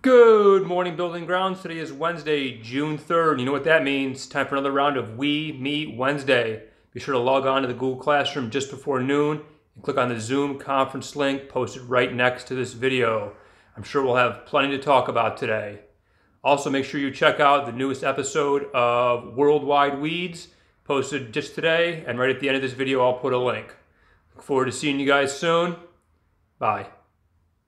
Good morning, Building Grounds. Today is Wednesday, June 3rd. You know what that means. Time for another round of We Meet Wednesday. Be sure to log on to the Google Classroom just before noon and click on the Zoom conference link posted right next to this video. I'm sure we'll have plenty to talk about today. Also, make sure you check out the newest episode of Worldwide Weeds posted just today, and right at the end of this video I'll put a link. Look forward to seeing you guys soon. Bye.